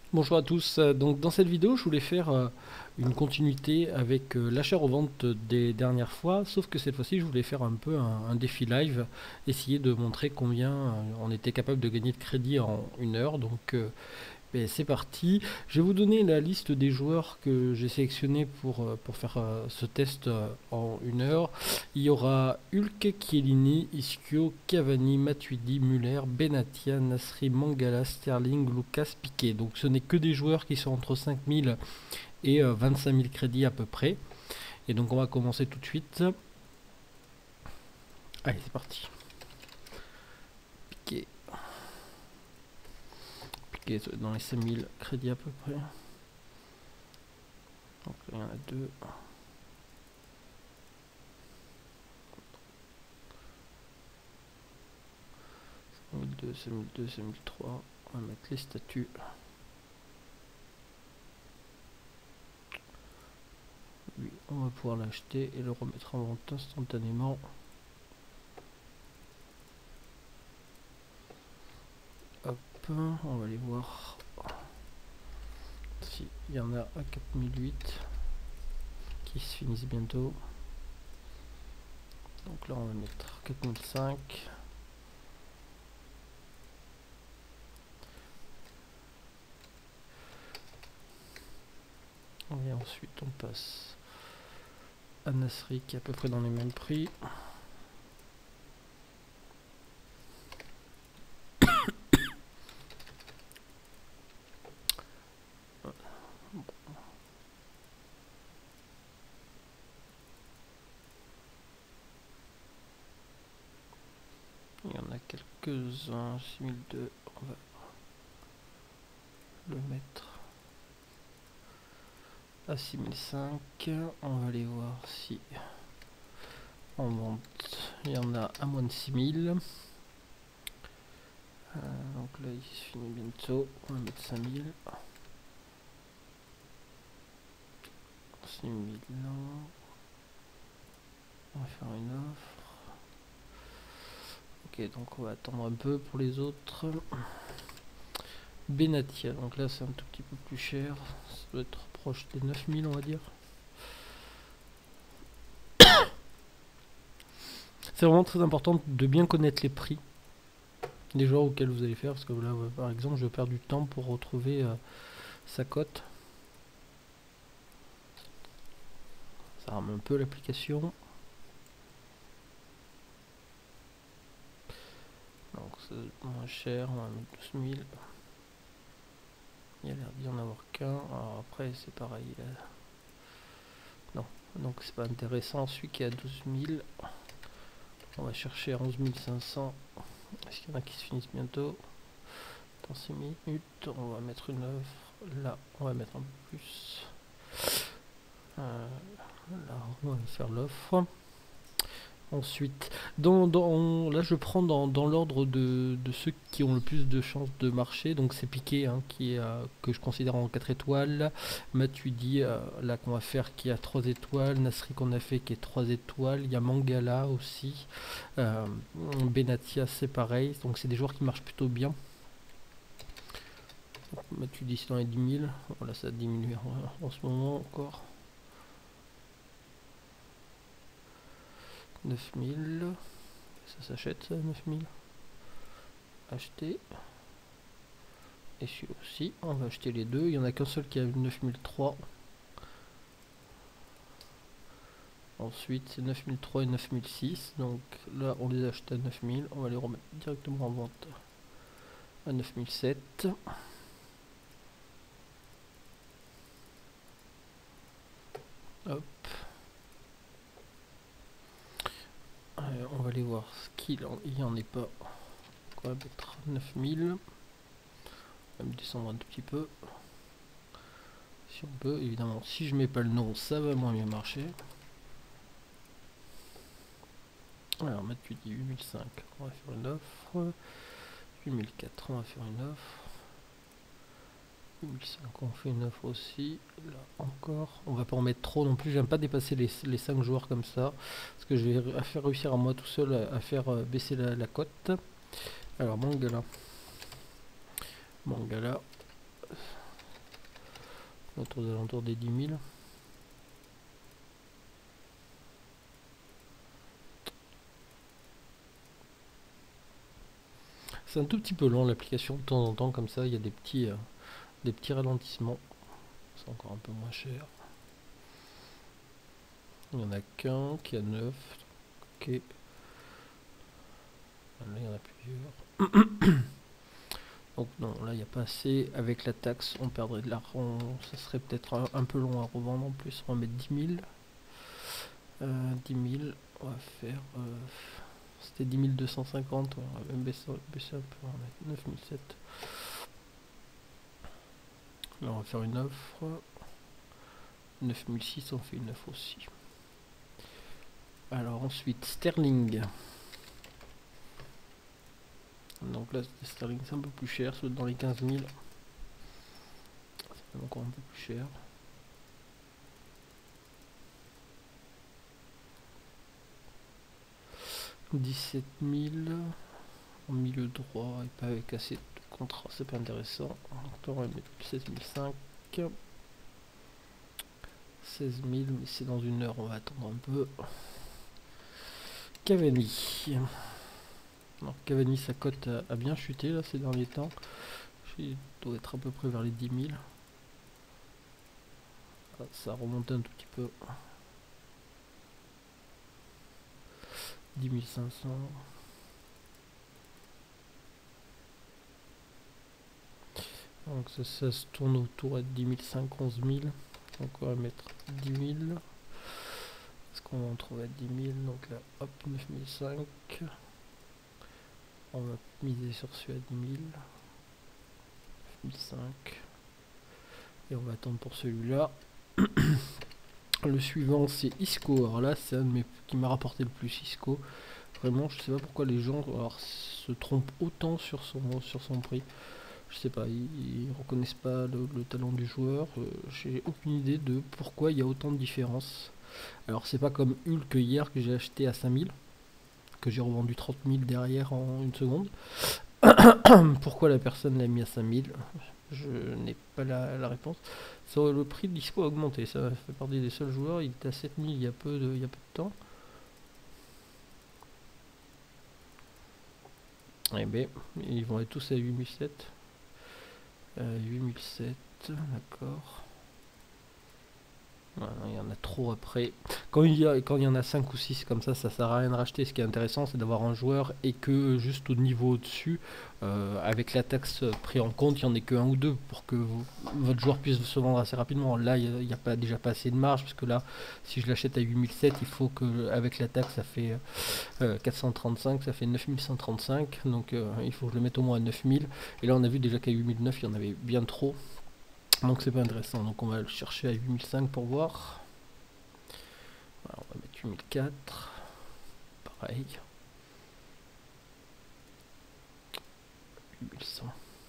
Bonjour à tous. Donc dans cette vidéo, je voulais faire une continuité avec l'achat-revente des dernières fois, sauf que cette fois-ci, je voulais faire un peu un défi live, essayer de montrer combien on était capable de gagner de crédit en 1 heure. Donc ben, c'est parti. Je vais vous donner la liste des joueurs que j'ai sélectionnés pour faire ce test en 1 heure. Il y aura Hulk, Chiellini, Ischio, Cavani, Matuidi, Muller, Benatia, Nasri, Mangala, Sterling, Lucas, Piqué. Donc ce n'est que des joueurs qui sont entre 5000 et 25 000 crédits à peu près. Et donc on va commencer tout de suite. Allez, c'est parti. Piqué. Piqué dans les 5000 crédits à peu près. Donc là, il y en a deux. 5002, 5002, 5003. On va mettre les statuts. Lui, on va pouvoir l'acheter et le remettre en vente instantanément. Hop, on va aller voir s'il y en a à 4008 qui se finissent bientôt. Donc là, on va mettre 4005. Et ensuite, on passe à Nasri qui est à peu près dans les mêmes prix. Il y en a quelques-uns, 6002, on va le mettre à 6005. On va aller voir si en vente il y en a à moins de 6000. Donc là il se finit bientôt, on va mettre 5000. 6000 là. On va faire une offre. Ok, donc on va attendre un peu pour les autres. Benatia, donc là c'est un tout petit peu plus cher, ça doit être proche des 9000 on va dire. C'est vraiment très important de bien connaître les prix des joueurs auxquels vous allez faire, parce que là par exemple je perds du temps pour retrouver sa cote. Ça rame un peu l'application. Donc c'est moins cher, on va mettre 12 000. Il y a l'air d'y en avoir qu'un. Alors après c'est pareil. Non, donc c'est pas intéressant. Celui qui est à 12 000, on va chercher à 11 500. Est-ce qu'il y en a qui se finissent bientôt? Dans 6 minutes, on va mettre une offre. Là, on va mettre un peu plus. Là, on va faire l'offre. Ensuite, là je prends dans l'ordre de ceux qui ont le plus de chances de marcher. Donc c'est Piqué hein, que je considère en 4 étoiles. Matuidi, là qu'on va faire qui a 3 étoiles. Nasri qu'on a fait qui est 3 étoiles. Il y a Mangala aussi. Benatia c'est pareil. Donc c'est des joueurs qui marchent plutôt bien. Matuidi c'est dans les 10 000. Voilà, ça a diminué en ce moment encore. 9000, ça s'achète ça, 9000. Acheter. Et celui aussi, on va acheter les deux. Il n'y en a qu'un seul qui a 9003. Ensuite, c'est 9003 et 9006. Donc là, on les achète à 9000. On va les remettre directement en vente à 9007. Hop. On va aller voir ce qu'il y en est pas. On va mettre 9000. On va me descendre un tout petit peu. Si on peut, évidemment, si je mets pas le nom, ça va moins bien marcher. Alors, Mathieu dit 8005, on va faire une offre. 8004, on va faire une offre. 8005, on fait une offre aussi. Là encore, on va pas en mettre trop non plus. J'aime pas dépasser les 5 joueurs comme ça, parce que je vais faire réussir à moi tout seul à faire baisser la cote. Alors, Mangala. Mangala, autour des alentours des 10 000. C'est un tout petit peu long l'application, de temps en temps comme ça il y a des petits ralentissements. C'est encore un peu moins cher. Il n'y en a qu'un qui a 9. Ok. Là il y en a plusieurs. Donc non, là il n'y a pas assez. Avec la taxe on perdrait de l'argent. Ça serait peut-être un peu long à revendre en plus. On va mettre 10 000. 10 000. On va faire... c'était 10 250. On va même baisser un peu. On va mettre 9 700. Là on va faire une offre. 9600 on fait une offre aussi. Alors ensuite Sterling. Donc là Sterling c'est un peu plus cher, soit dans les 15 000. C'est encore un peu plus cher. « 17 000 en milieu droit et pas avec assez de contrats, c'est pas intéressant. Donc on va mettre 16 500. 16 000, mais c'est dans une heure, on va attendre un peu. Cavani. Alors, Cavani, sa cote a bien chuté là ces derniers temps. Il doit être à peu près vers les 10 000. Ah, ça a remonté un tout petit peu. 10 500. Donc ça se tourne autour à 10 500, 11 000. Donc on va mettre 10 000. Est-ce qu'on va en trouver à 10 000? Donc là, hop, 9 500. On va miser sur celui à 10 000. 9 500. Et on va attendre pour celui-là. Le suivant c'est Isco. Alors là c'est un de mes qui m'a rapporté le plus Isco. Vraiment je sais pas pourquoi les gens se trompent autant sur son prix. Je sais pas, ils reconnaissent pas le talent du joueur. J'ai aucune idée de pourquoi il y a autant de différence. Alors c'est pas comme Hulk hier que j'ai acheté à 5000, que j'ai revendu 30 000 derrière en une seconde. Pourquoi la personne l'a mis à 5000? Je n'ai pas la réponse. Ça, le prix de l'ISCO a augmenté, ça fait partie des seuls joueurs. Il était à 7000 il y a peu de temps. Eh bien, ils vont être tous à 8007. 8007, d'accord. Voilà, il y en a trop après. Quand il y en a 5 ou 6 comme ça sert à rien de racheter. Ce qui est intéressant, c'est d'avoir un joueur et que juste au niveau au-dessus, avec la taxe pris en compte, il n'y en ait que un ou deux pour que votre joueur puisse se vendre assez rapidement. Là, il n'y a déjà pas assez de marge, parce que là, si je l'achète à 8007, il faut que, avec la taxe, ça fait 435, ça fait 9135. Donc il faut que je le mette au moins à 9000. Et là, on a vu déjà qu'à 8009, il y en avait bien trop. Donc c'est pas intéressant, donc on va le chercher à 8005 pour voir. Voilà, on va mettre 8004. Pareil. 8100.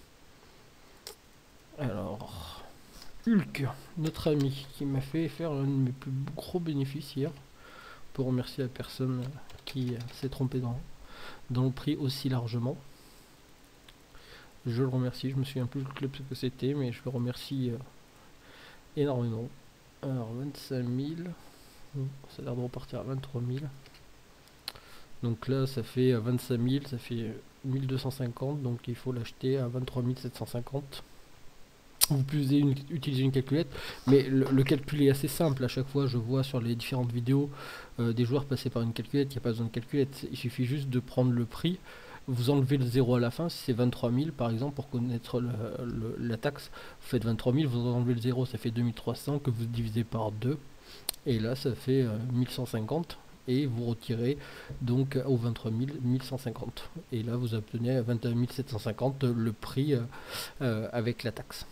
Alors, Hulk, notre ami, qui m'a fait faire un de mes plus gros bénéfices hier. Pour remercier la personne qui s'est trompée dans le prix aussi largement. Je le remercie, je me souviens plus le club ce que c'était, mais je le remercie énormément. Alors 25 000, ça a l'air de repartir à 23 000. Donc là ça fait 25 000, ça fait 1250, donc il faut l'acheter à 23 750. Vous pouvez utiliser une calculette, mais le calcul est assez simple. À chaque fois je vois sur les différentes vidéos des joueurs passer par une calculette. Il n'y a pas besoin de calculette, il suffit juste de prendre le prix. Vous enlevez le 0 à la fin, si c'est 23 000 par exemple, pour connaître la taxe, vous faites 23 000, vous enlevez le 0, ça fait 2300 que vous divisez par 2, et là ça fait 1150, et vous retirez donc aux 23 000, 1150. Et là vous obtenez à 21 750 le prix avec la taxe.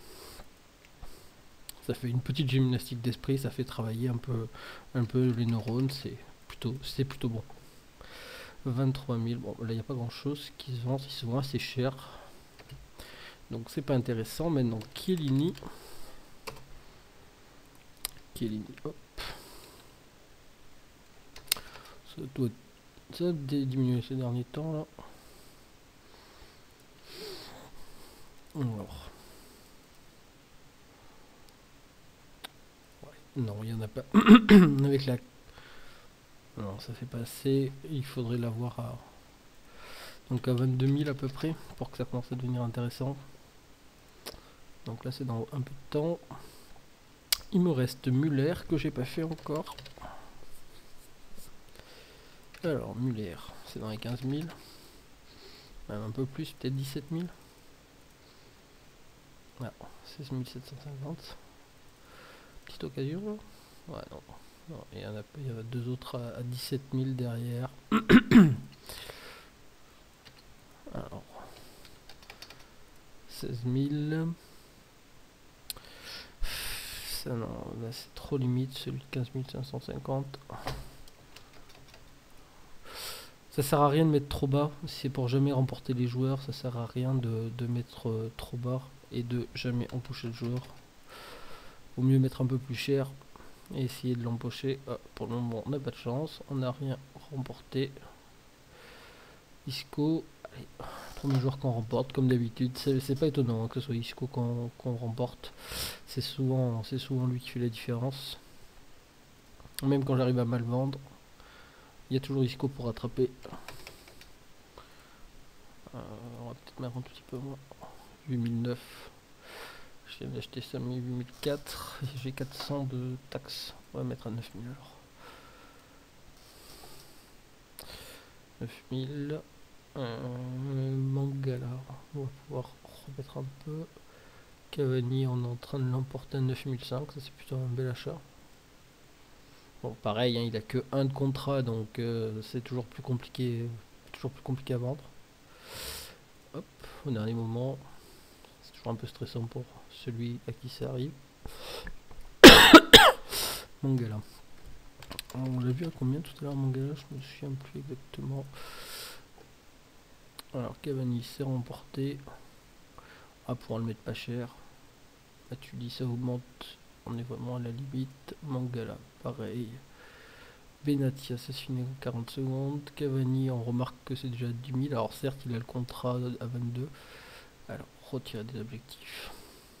Ça fait une petite gymnastique d'esprit, ça fait travailler un peu les neurones, c'est plutôt bon. 23 000, bon là il n'y a pas grand chose qui se vend, ils se vend assez cher, donc c'est pas intéressant. Maintenant Chiellini, hop, ça a diminué ces derniers temps là. Alors Non, il n'y en a pas. Avec la... Non, ça fait pas assez. Il faudrait l'avoir à... Donc à 22 000 à peu près, pour que ça commence à devenir intéressant. Donc là c'est dans un peu de temps. Il me reste Muller que j'ai pas fait encore. Alors Muller, c'est dans les 15 000. Même un peu plus, peut-être 17 000. Ah, 16 750. Petite occasion. Ouais, non. Non, il y en a deux autres à 17 000 derrière. Alors, 16 000. Ça, non, là c'est trop limite, celui de 15 550. Ça sert à rien de mettre trop bas, si c'est pour jamais remporter les joueurs, ça sert à rien de mettre trop bas et de jamais empocher le joueur. Vaut mieux mettre un peu plus cher et essayer de l'empocher. Ah, pour le moment on n'a pas de chance, on n'a rien remporté. Isco, allez, premier joueur qu'on remporte comme d'habitude, c'est pas étonnant hein, que ce soit Isco qu'on remporte, c'est souvent lui qui fait la différence. Même quand j'arrive à mal vendre, il y a toujours Isco pour rattraper. On va peut-être mettre un tout petit peu moins. 8009. Je viens d'acheter ça 8004. J'ai 400 de taxes. On va mettre à 9000 alors. 9000. Mangala. On va pouvoir remettre un peu. Cavani, on est en train de l'emporter à 9005. Ça, c'est plutôt un bel achat. Bon, pareil, hein, il a que un de contrat, donc c'est toujours plus compliqué à vendre. Hop, au dernier moment. C'est toujours un peu stressant pour celui à qui ça arrive. Mangala. On l'a vu à combien tout à l'heure Mangala? Je me souviens plus exactement. Alors Cavani s'est remporté. Ah, pour le mettre pas cher. Là tu dis ça augmente. On est vraiment à la limite. Mangala, pareil. Benatia, ça se finit en 40 secondes. Cavani, on remarque que c'est déjà 10 000. Alors certes, il a le contrat à 22. Alors, retirer des objectifs.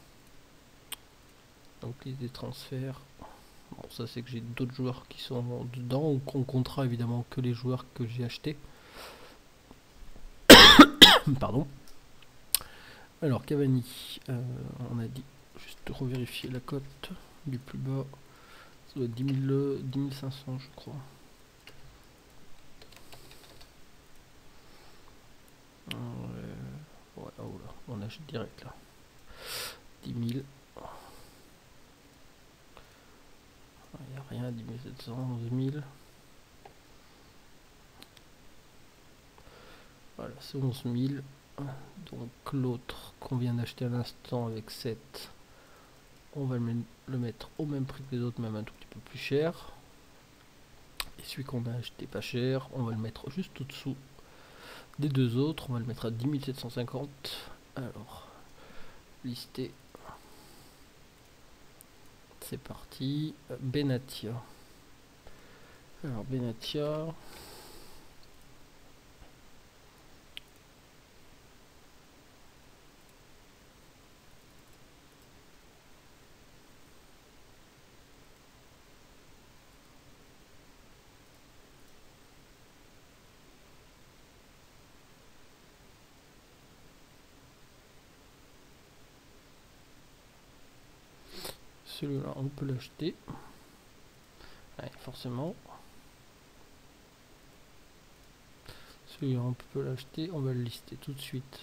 Donc liste des transferts. Bon, ça c'est que j'ai d'autres joueurs qui sont dedans. On comptera évidemment que les joueurs que j'ai achetés. Pardon. Alors Cavani, on a dit, juste revérifier la cote du plus bas. Ça doit être 10 500 je crois. Ouais, oh là, on achète direct là. 10 000. Il n'y a rien, 10 700, 11 000. Voilà, c'est 11 000. Donc l'autre qu'on vient d'acheter à l'instant avec 7, on va le mettre au même prix que les autres, même un tout petit peu plus cher. Et celui qu'on a acheté pas cher, on va le mettre juste au-dessous des deux autres, on va le mettre à 10 750. Alors, lister. C'est parti. Benatia. Alors, Benatia. Celui-là, on peut l'acheter. Ouais, forcément. Celui-là, on peut l'acheter. On va le lister tout de suite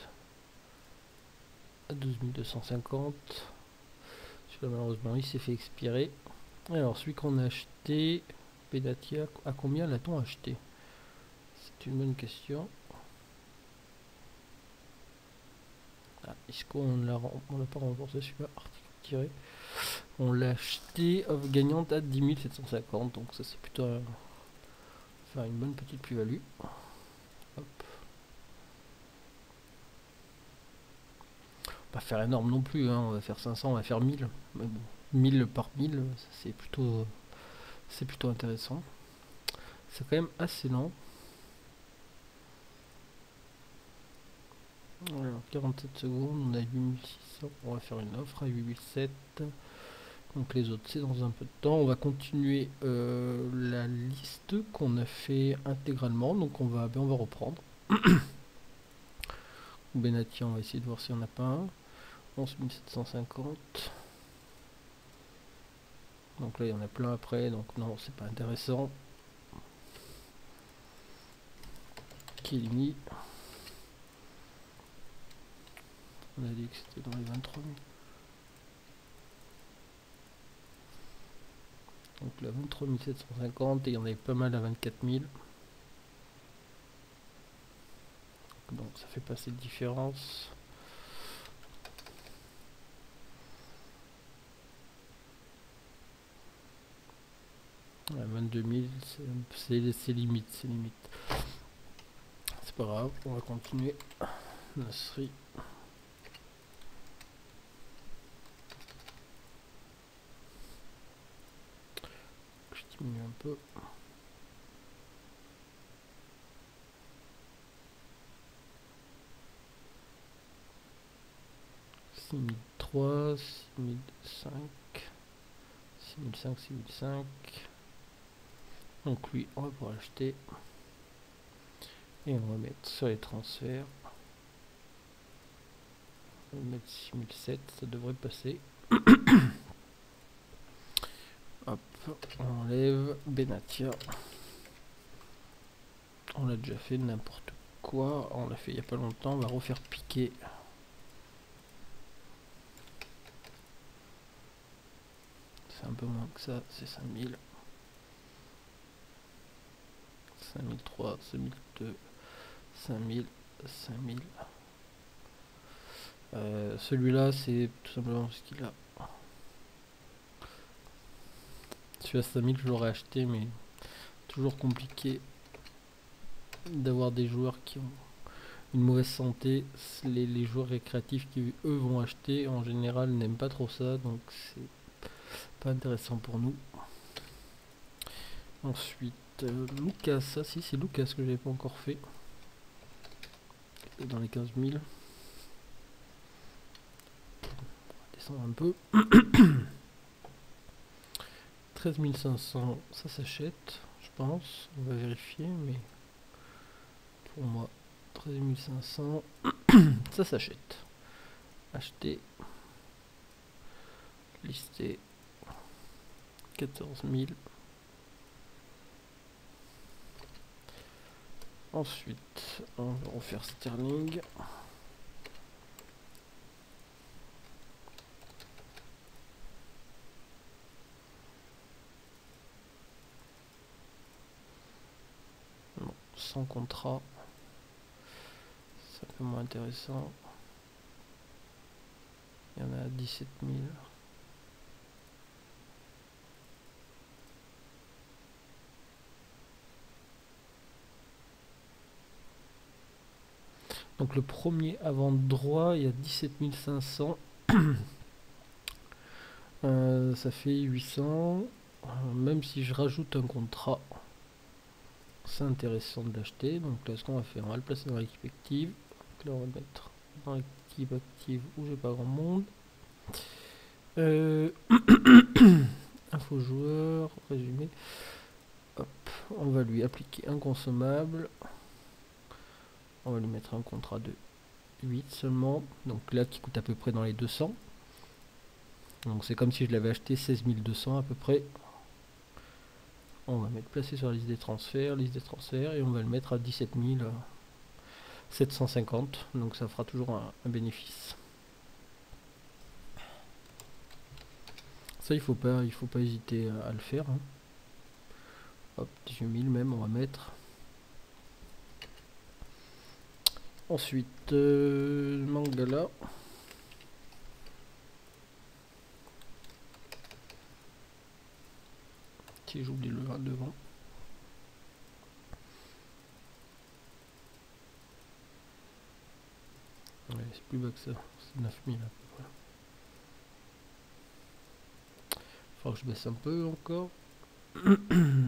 à 12 250. Celui-là, malheureusement, il s'est fait expirer. Alors, celui qu'on a acheté, Benatia, à combien l'a-t-on acheté? C'est une bonne question. Ah, Isco, on l'a pas remboursé, celui-là, article tiré. On l'a acheté gagnante à 10 750, donc ça c'est plutôt faire une bonne petite plus-value. Pas faire énorme non plus, hein. On va faire 500, on va faire 1000. Mais bon, 1000 par 1000, c'est plutôt intéressant. C'est quand même assez lent. Alors, 47 secondes, on a 8600, on va faire une offre à 8700. Donc les autres c'est dans un peu de temps. On va continuer la liste qu'on a fait intégralement. Donc on va reprendre. Benati, on va essayer de voir s'il n'y en a pas un. 11 750. Donc là il y en a plein après, donc non c'est pas intéressant. Kilimi. On a dit que c'était dans les 23 000. Donc là 23 750 et il y en avait pas mal à 24 000. Donc ça fait pas assez de différence. À 22 000, c'est limite, c'est limite. C'est pas grave, on va continuer. Nasri. Je diminue un peu. Six mille trois, 6005, 6005, 6005. Donc lui, on va pouvoir l'acheter. Et on va mettre sur les transferts. On va mettre 6007, ça devrait passer. Hop, on enlève Benatia. On l'a déjà fait n'importe quoi. On l'a fait il n'y a pas longtemps. On va refaire piquer. C'est un peu moins que ça, c'est 5000. 5003, 5002, 5000, 5000. Celui-là, c'est tout simplement ce qu'il a. Celui à 5000, je l'aurais acheté, mais toujours compliqué d'avoir des joueurs qui ont une mauvaise santé. Les joueurs récréatifs qui, eux, vont acheter, en général, n'aiment pas trop ça, donc c'est pas intéressant pour nous. Ensuite, Lucas, ça si c'est Lucas que j'avais pas encore fait. Dans les 15 000. On va descendre un peu. 13 500, ça s'achète, je pense. On va vérifier, mais pour moi, 13 500, ça s'achète. Acheter. Lister. 14 000. Ensuite, on va refaire Sterling. Bon, sans contrat. C'est un peu moins intéressant. Il y en a 17 000. Donc le premier avant droit, il y a 17 500. Ça fait 800. Même si je rajoute un contrat, c'est intéressant de l'acheter. Donc là, ce qu'on va faire, on va le placer dans l'équipe active. Donc là, on va le mettre dans l'équipe active où j'ai pas grand monde. Info joueur, résumé. Hop, on va lui appliquer un consommable. On va lui mettre un contrat de 8 seulement. Donc là, qui coûte à peu près dans les 200. Donc c'est comme si je l'avais acheté 16 200 à peu près. On va mettre placé sur la liste des transferts, et on va le mettre à 17 750. Donc ça fera toujours un bénéfice. Ça il faut pas hésiter à le faire. Hein. Hop, 18 000 même, on va mettre. Ensuite, Mangala. Si j'oublie le 1 devant. Ouais, c'est plus bas que ça, c'est 9000 à peu près. Faudra que je baisse un peu encore. Voilà,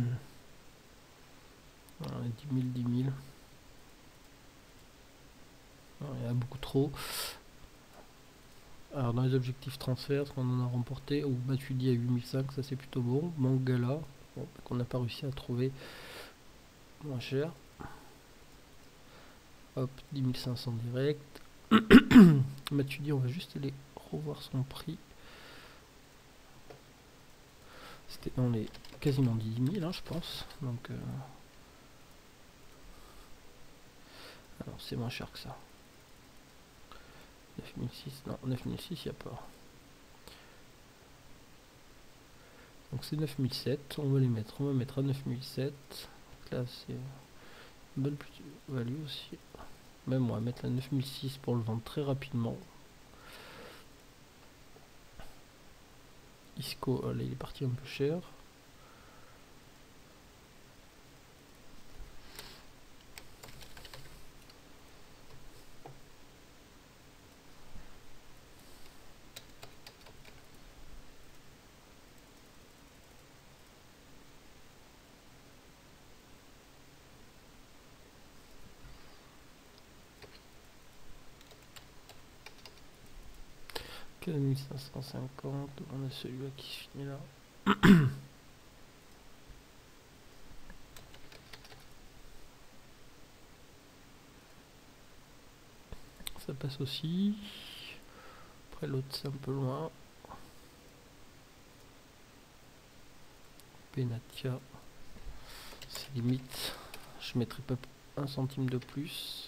10 000, 10 000. Non, il y en a beaucoup trop. Alors dans les objectifs transfert, ce qu'on en a remporté, ou Matuidi à 8005, ça c'est plutôt bon. Mangala, bon, qu'on n'a pas réussi à trouver moins cher. Hop, 10 500 direct. Matuidi, on va juste aller revoir son prix. C'était dans les quasiment 10 000, hein, je pense. Donc, alors c'est moins cher que ça. 9006, non, 9006, il n'y a pas. Donc c'est 9007, on va les mettre. On va mettre à 9007. Là, c'est une bonne plus-value aussi. Même on va mettre la 9006 pour le vendre très rapidement. Isco, là il est parti un peu cher. Que 1550, on a celui-là qui se finit là. Ça passe aussi. Après l'autre c'est un peu loin. Benatia, c'est limite. Je mettrai pas un centime de plus.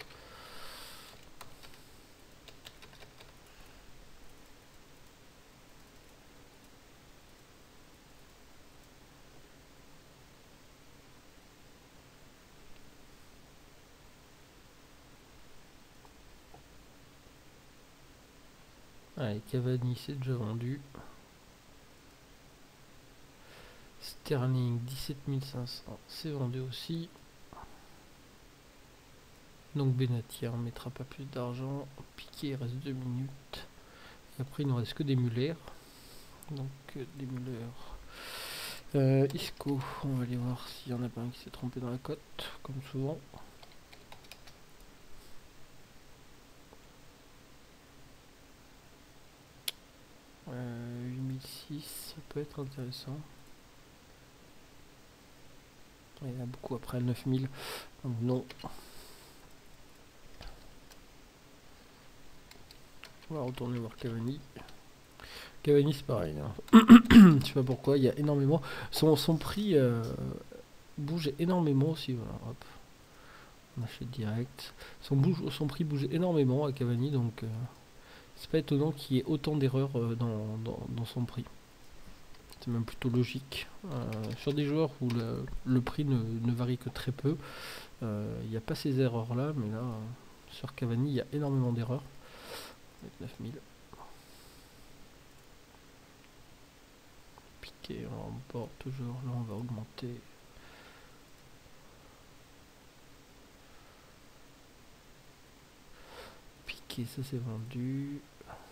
Allez, Cavani c'est déjà vendu. Sterling 17 500, c'est vendu aussi. Donc Benatia, on mettra pas plus d'argent. Piqué, il reste 2 minutes. Et après il ne reste que des Muller. Donc des Muller. Isco, on va aller voir s'il y en a pas un qui s'est trompé dans la cote, comme souvent. Euh, 8006, ça peut être intéressant. Il y en a beaucoup après le 9000, donc non. On va retourner voir Cavani. Cavani c'est pareil, hein. Je sais pas pourquoi, il y a énormément. Son prix bouge énormément aussi, voilà. Hop. On achète direct. Son prix bouge énormément à Cavani, donc c'est pas étonnant qu'il y ait autant d'erreurs dans son prix. C'est même plutôt logique. Sur des joueurs où le prix ne varie que très peu, il n'y a pas ces erreurs là, mais là, sur Cavani, il y a énormément d'erreurs. 9000. Piqué, on remporte toujours. Là, on va augmenter. Piqué, ça c'est vendu.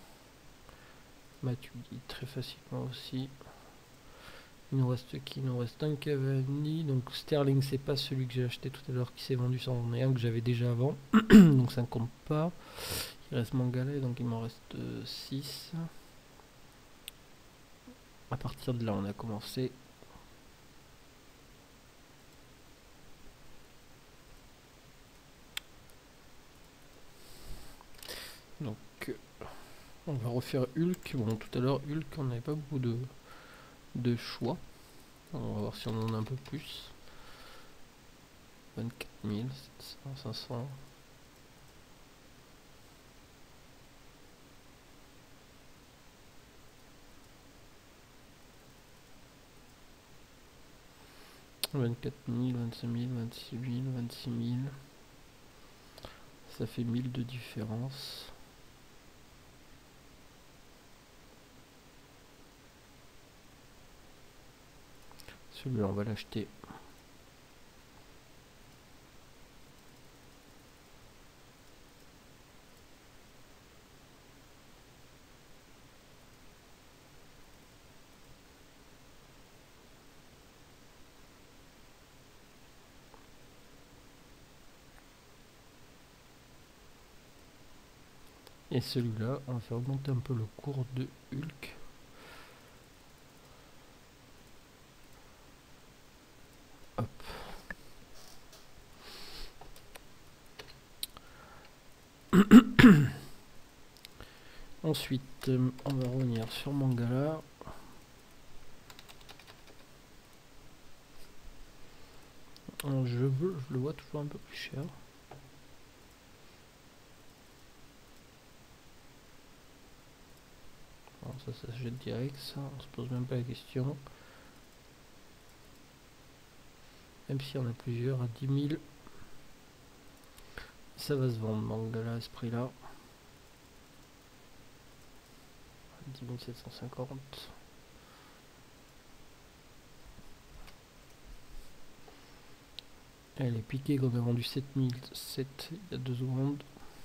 Matuidi, très facilement aussi. Il nous reste qui? Il nous reste un Cavani. Donc Sterling, c'est pas celui que j'ai acheté tout à l'heure qui s'est vendu, c'en est un que j'avais déjà avant. Donc ça ne compte pas. Il reste Mangala, donc il m'en reste 6. À partir de là, on a commencé. Donc on va refaire Hulk. Bon, tout à l'heure, Hulk, on n'avait pas beaucoup de choix. On va voir si on en a un peu plus. 24 000, 700, 500. « 24 000, 25 000, 26 000, 26 000. Ça fait 1000 de différence. Celui-là, on va l'acheter. Et celui-là, on va faire augmenter un peu le cours de Hulk. Hop. Ensuite, on va revenir sur Mangala. Je le vois toujours un peu plus cher. Alors ça se jette direct, ça, on se pose même pas la question. Même si on a plusieurs à 10 000, ça va se vendre Mangala à ce prix là. 10 750. Elle est piquée qu'on a vendu 7007 il y a 2 secondes.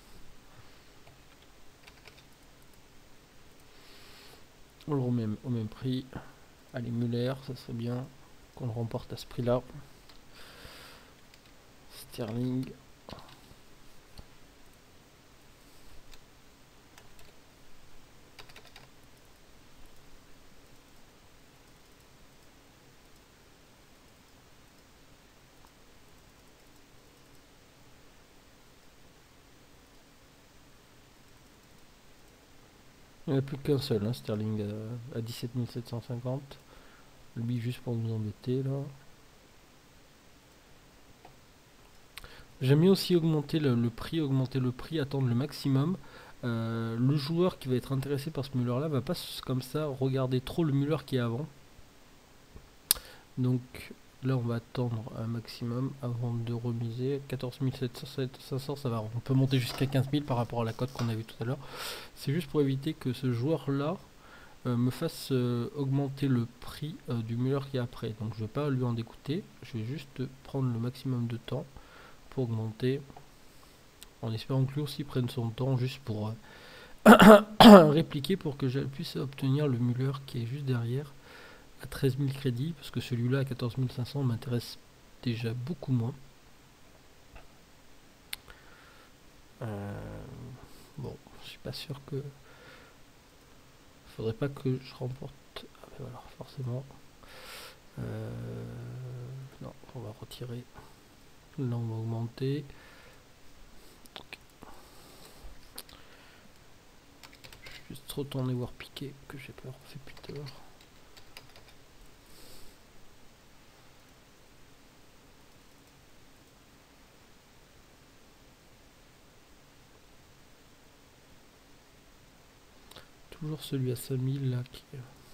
On le remet au même prix. Allez, Muller, ça serait bien qu'on le remporte à ce prix là. Sterling. Il n'y en a plus qu'un seul, hein, Sterling à 17 750. Lui juste pour nous embêter là. J'aime bien aussi augmenter le prix, attendre le maximum. Le joueur qui va être intéressé par ce Muller là va pas comme ça regarder trop le Muller qui est avant. Donc là on va attendre un maximum avant de remiser. 14 500, ça va, on peut monter jusqu'à 15 000 par rapport à la cote qu'on a vu tout à l'heure. C'est juste pour éviter que ce joueur là me fasse augmenter le prix du Muller qui est après. Donc je vais pas lui en dégoûter, je vais juste prendre le maximum de temps pour augmenter, en espérant que lui aussi prenne son temps juste pour répliquer, pour que je puisse obtenir le Muller qui est juste derrière à 13 000 crédits, parce que celui-là à 14 500 m'intéresse déjà beaucoup moins. Bon, je suis pas sûr que... Faudrait pas que je remporte... Ah ben voilà, forcément. Non, on va retirer. Là, on va augmenter. Okay. Je vais juste retourner voir piquer, que j'ai peur, on fait plus tard. Toujours celui à 5000 là qui...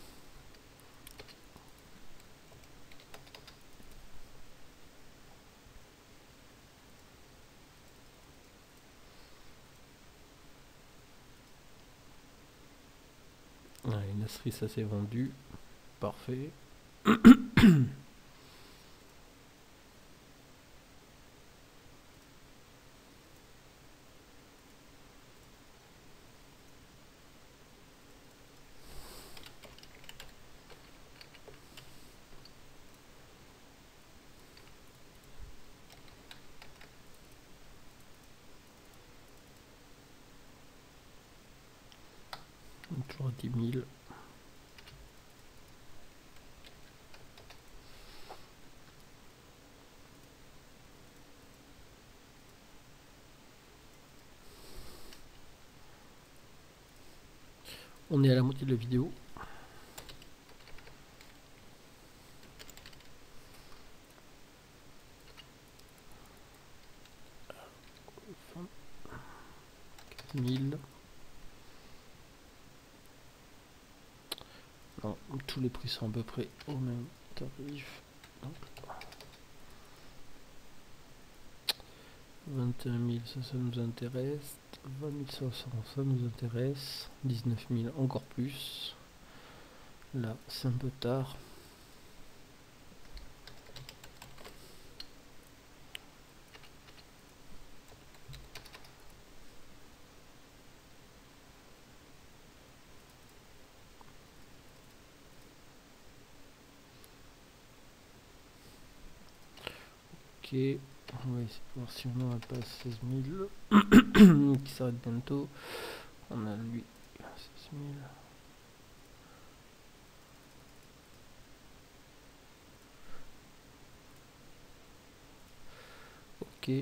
Allez, Nasri, ça s'est vendu. Parfait. Toujours à 10 000. On est à la moitié de la vidéo. Non, tous les prix sont à peu près au même tarif. Donc, 21 000, ça nous intéresse. 20 500, ça nous intéresse. 19 000, encore plus. Là, c'est un peu tard. Ok, on va essayer de voir si on n'aura pas 16 000 qui s'arrête bientôt. On a lui 6000. Ok.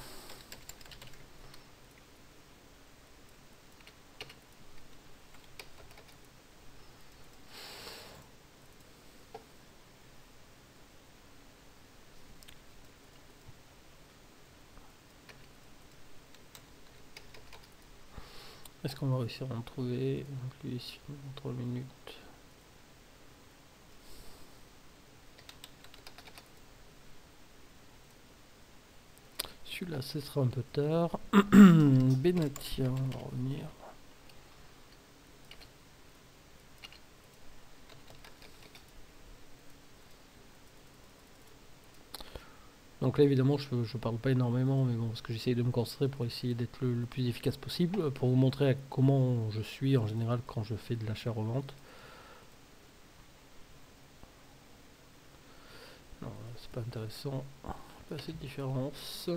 Est-ce qu'on va réussir à en trouver? Donc lui ici en 3 minutes. Celui-là ce sera un peu tard. Benatia, on va revenir. Donc là évidemment je parle pas énormément, mais bon, parce que j'essaye de me concentrer pour essayer d'être le plus efficace possible, pour vous montrer comment je suis en général quand je fais de l'achat-revente. Non, c'est pas intéressant, pas assez de différence.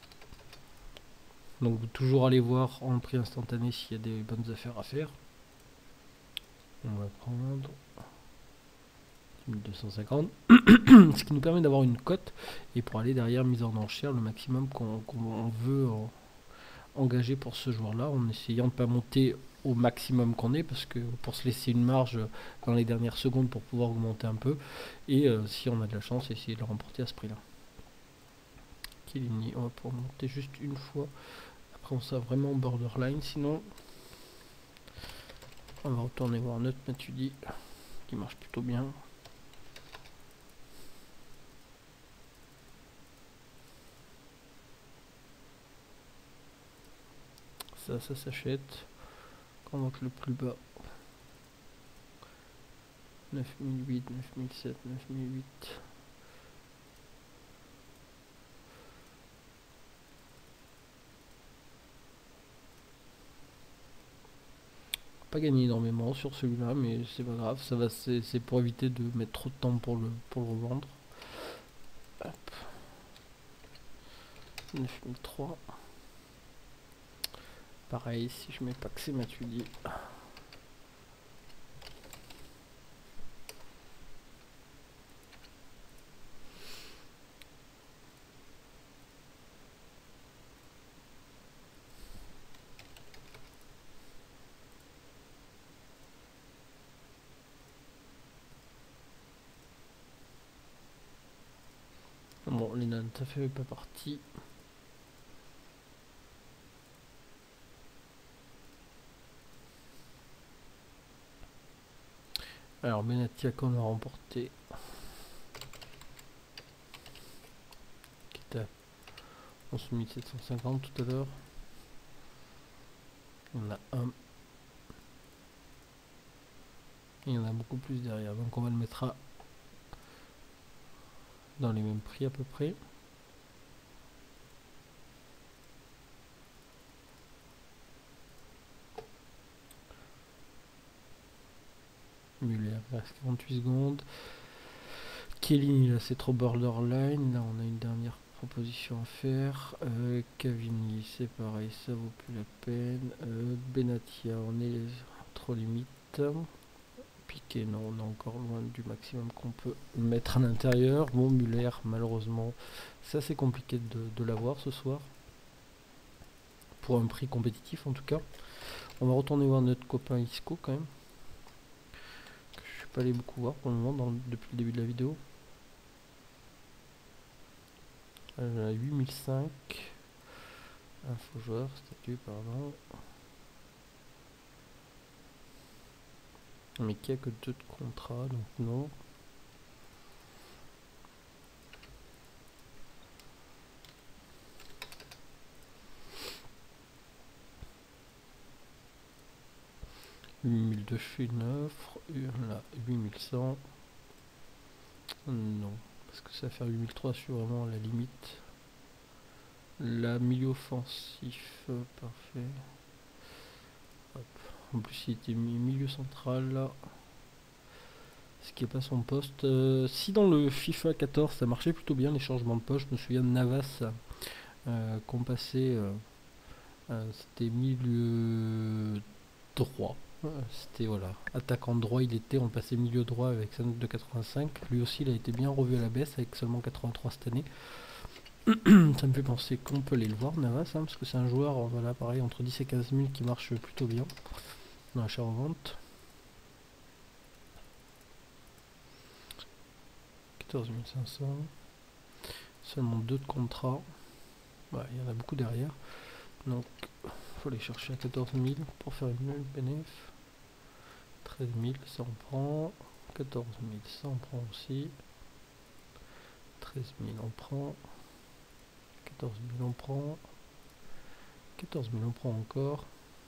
Donc toujours aller voir en prix instantané s'il y a des bonnes affaires à faire. On va prendre 1250, ce qui nous permet d'avoir une cote et pour aller derrière mise en enchère le maximum qu'on veut engager pour ce joueur-là, en essayant de ne pas monter au maximum qu'on est, parce que pour se laisser une marge dans les dernières secondes pour pouvoir augmenter un peu, et si on a de la chance, essayer de le remporter à ce prix-là. Chiellini, on va pouvoir monter juste une fois. Après on sera vraiment borderline, sinon on va retourner voir notre Matuidi qui marche plutôt bien. Ça s'achète. On monte le plus bas. 9008, 9007, 9008. Pas gagné énormément sur celui-là, mais c'est pas grave, ça va, c'est pour éviter de mettre trop de temps pour le revendre. Hop. 9003. Pareil, si je mets pas que c'est Matuidi. Bon, Lena tout à fait pas partie. Alors Benatia qu'on a remporté. Qui était à 11 750 tout à l'heure. Il y en a un. Il y en a beaucoup plus derrière. Donc on va le mettre dans les mêmes prix à peu près. Muller reste 48 secondes. Chiellini là c'est trop borderline. Là on a une dernière proposition à faire. Cavini c'est pareil, ça vaut plus la peine. Benatia on est trop limite. Piqué non, on est encore loin du maximum qu'on peut mettre à l'intérieur. Bon Muller malheureusement c'est assez compliqué de l'avoir ce soir. Pour un prix compétitif en tout cas. On va retourner voir notre copain Isco quand même. Je suis pas allé beaucoup voir pour le moment depuis le début de la vidéo. 8005. Info joueur, statut, pardon. Mais qui a que 2 de contrat, donc non. De chez une offre, là, 8100. Non, parce que ça va faire 8003, je suis vraiment à la limite. La milieu offensif, parfait. Hop. En plus, il était milieu central là. Ce qui n'est pas son poste. Si dans le FIFA 14 ça marchait plutôt bien les changements de poste, je me souviens de Navas qu'on passait C'était milieu droit. C'était voilà, attaquant droit il était, on passait milieu droit avec sa note de 85. Lui aussi il a été bien revu à la baisse avec seulement 83 cette année. Ça me fait penser qu'on peut aller le voir Navas, hein, parce que c'est un joueur, voilà, pareil, entre 10 et 15 000 qui marche plutôt bien dans l'achat-revente. 14 500. Seulement 2 de contrat. Ouais, il y en a beaucoup derrière. Donc, il faut aller chercher à 14 000 pour faire une nulle bénéf. 13 000, ça en prend. 14 000, ça en prend aussi. 13 000, on prend. 14 000, on prend. 14 000, on prend encore.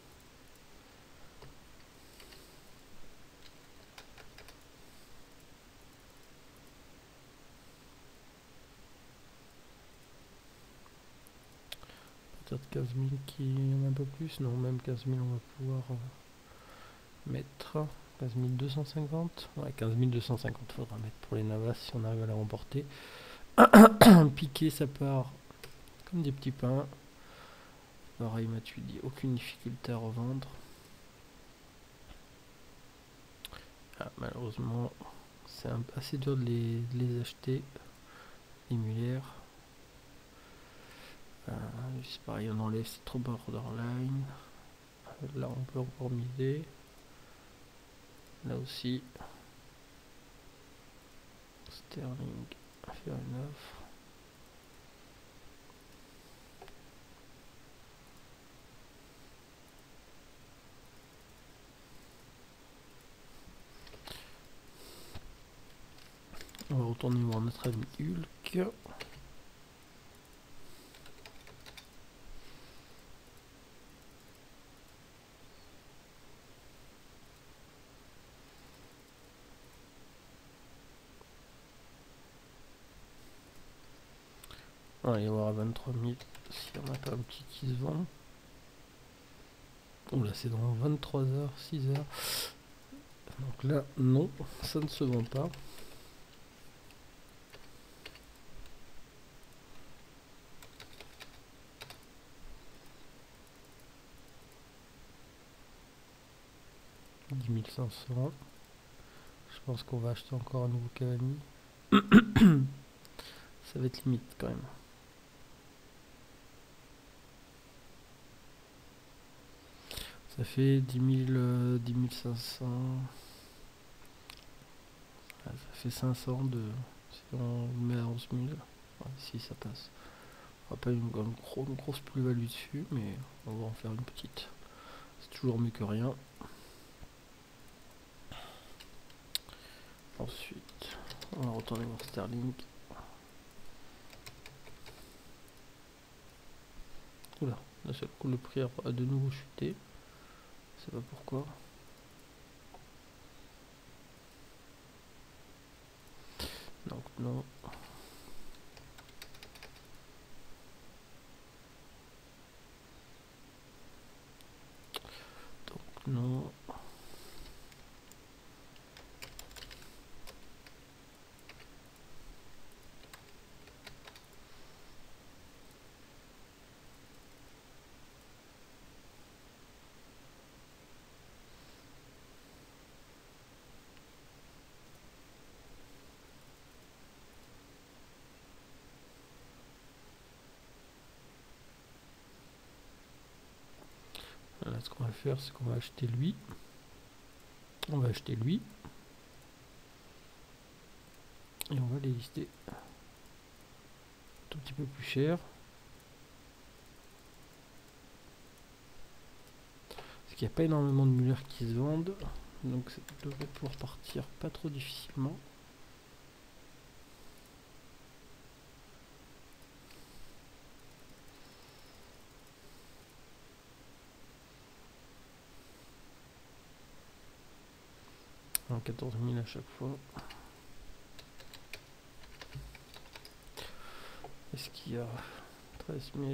Peut-être 15 000 qui est un peu plus. Non, même 15 000, on va pouvoir mettre. 15 250. Ouais, 15 250 faudra mettre pour les Navas si on arrive à la remporter. Piqué, ça part comme des petits pains. Pareil, Mathieu dit aucune difficulté à revendre. Ah, malheureusement, c'est assez dur de les acheter. Les Muller. C'est pareil, on enlève, c'est trop borderline. Là, on peut encore miser. Là aussi. Sterling, faire une offre. On va retourner voir notre ami Hulk. On va aller voir à 23 000 s'il n'y en a pas un petit qui se vend. Oh là, c'est dans 23 h, 6 h. Donc là, non, ça ne se vend pas. « 10 500. Je pense qu'on va acheter encore un nouveau Cavani. Ça va être limite quand même. Ça fait 10 500. Ah, ça fait 500 de... Si on le met à 11 000. Ouais, si ça passe. On va pas une grosse plus-value dessus, mais on va en faire une petite. C'est toujours mieux que rien. Ensuite, on va retourner voir Sterling. Oula, d'un seul coup le prix a de nouveau chuté. Je sais pas pourquoi. Donc non. Donc non. Voilà, ce qu'on va faire, c'est qu'on va acheter lui. On va acheter lui. Et on va les lister un tout petit peu plus cher. Parce qu'il n'y a pas énormément de Muller qui se vendent. Donc ça devrait pouvoir partir pas trop difficilement. En 14 000 à chaque fois. Est-ce qu'il y a 13 000?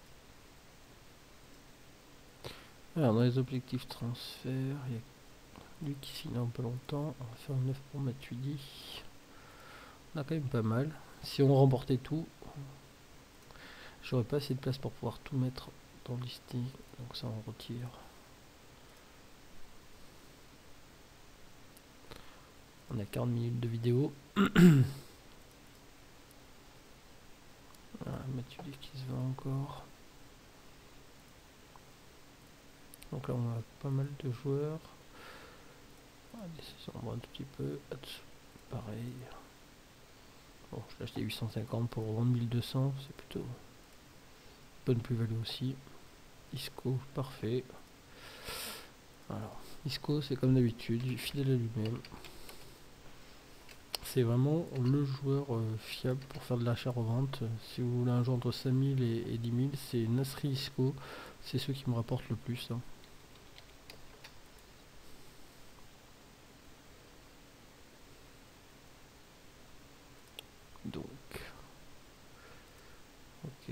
Alors dans les objectifs transfert, il y a Lui qui finit un peu longtemps. On va faire 9 pour Matuidi. On a quand même pas mal. Si on remportait tout, j'aurais pas assez de place pour pouvoir tout mettre dans le listing. Donc ça on retire. On a 40 minutes de vidéo. Voilà, Matuidi qui se va encore. Donc là on a pas mal de joueurs. On voit un tout petit peu. Pareil. Bon, je l'ai acheté 850 pour vendre 1200, c'est plutôt bonne plus-value aussi. Isco, parfait. Alors, Isco, c'est comme d'habitude, fidèle à lui-même. C'est vraiment le joueur fiable pour faire de l'achat-revente. Si vous voulez un joueur entre 5000 et 10 000, c'est Nasri Isco. C'est ceux qui me rapportent le plus. Hein. Donc, ok.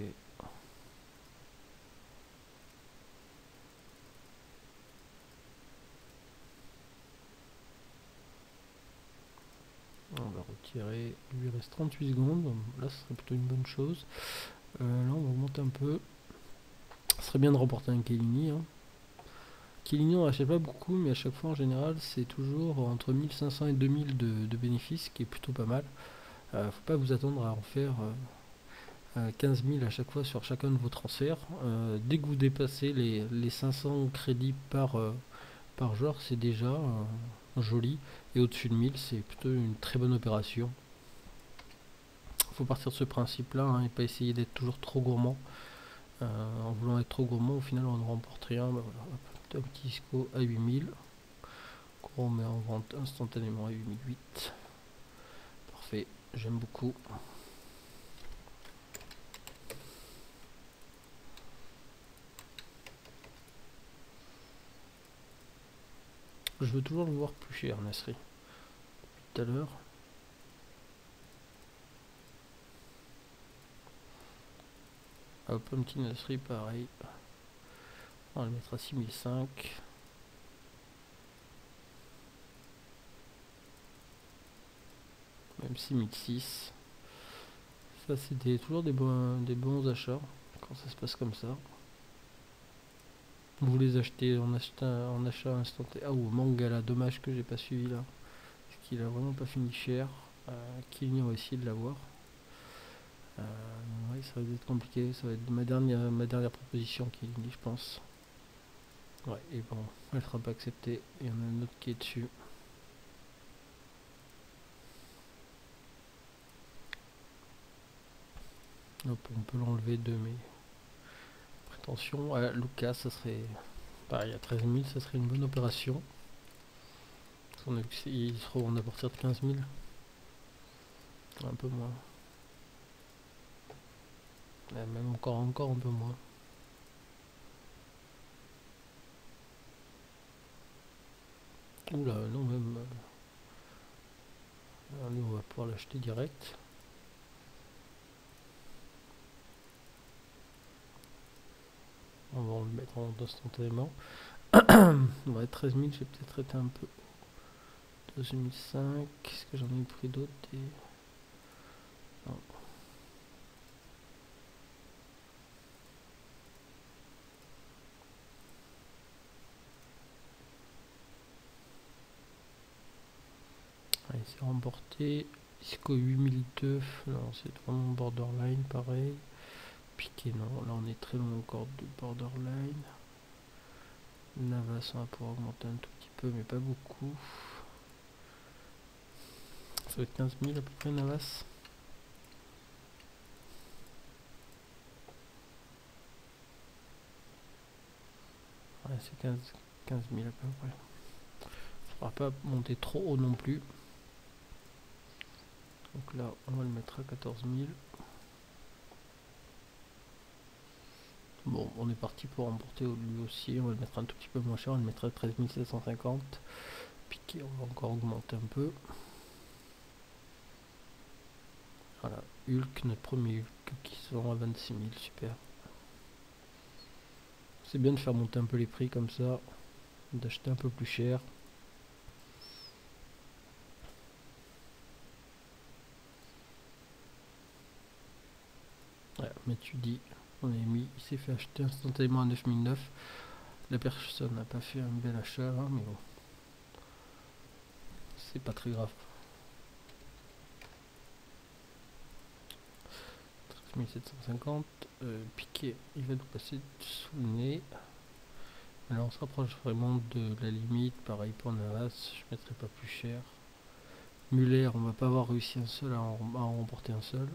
On va retirer, il lui reste 38 secondes, là ce serait plutôt une bonne chose. Là on va augmenter un peu. Ce serait bien de remporter un Chiellini. Hein. Chiellini on n'achète pas beaucoup, mais à chaque fois en général c'est toujours entre 1500 et 2000 de bénéfices, ce qui est plutôt pas mal. Faut pas vous attendre à en faire 15 000 à chaque fois sur chacun de vos transferts. Dès que vous dépassez les 500 crédits par joueur, c'est déjà joli. Et au-dessus de 1000, c'est plutôt une très bonne opération. Il faut partir de ce principe-là hein, et pas essayer d'être toujours trop gourmand. En voulant être trop gourmand, au final, on ne remporte rien. Bah voilà, un petit Isco à 8000. On met en vente instantanément à 8008. Parfait, j'aime beaucoup. Je veux toujours le voir plus cher, Nasri. Tout à l'heure. Hop, un petit Nasri, pareil. On va le mettre à 6005. Même 6006. Ça, c'était toujours des bons achats quand ça se passe comme ça. Vous les achetez en achat instantané. Ah, ou Mangala, dommage que j'ai pas suivi là. Parce qu'il a vraiment pas fini cher. Kylian, on va essayer de l'avoir. Ouais, ça va être compliqué. Ça va être ma dernière proposition qui dit, je pense. Ouais, et bon, elle sera pas acceptée. Il y en a un autre qui est dessus. Hop, on peut l'enlever de mes prétentions. Lucas, ça serait pareil à 13 000, ça serait une bonne opération. Il se revend à partir de 15 000. Un peu moins. Même encore un peu moins. Oula, non, même. Allez, on va pouvoir l'acheter direct. On va le mettre en vente instantanément. Ouais, 13 000, j'ai peut-être été un peu. 2005, qu'est-ce que j'en ai pris d'autres et... Non. Allez, c'est remporté. Isco 8002, non, c'est vraiment borderline, pareil. Piqué, non, là on est très loin encore de borderline. Navas, on va pouvoir augmenter un tout petit peu, mais pas beaucoup. Ça va être 15 000 à peu près, Navas. Ouais, c'est 15 000 à peu près. Ça ne va pas monter trop haut non plus. Donc là, on va le mettre à 14 000. Bon, on est parti pour remporter lui aussi. On va le mettre un tout petit peu moins cher. On le mettra à 13 750. Piqué, on va encore augmenter un peu. Voilà, Hulk, notre premier Hulk qui se vend à 26 000. Super. C'est bien de faire monter un peu les prix comme ça. D'acheter un peu plus cher. Ouais, mais tu dis, on est mis, il s'est fait acheter instantanément à 9009. La personne n'a pas fait un bel achat, hein, mais bon, c'est pas très grave. 1750, Piqué, il va nous passer sous le nez. Alors on se rapproche vraiment de la limite, pareil pour Navas, je mettrai pas plus cher. Muller, on va pas avoir réussi un seul à en remporter un seul.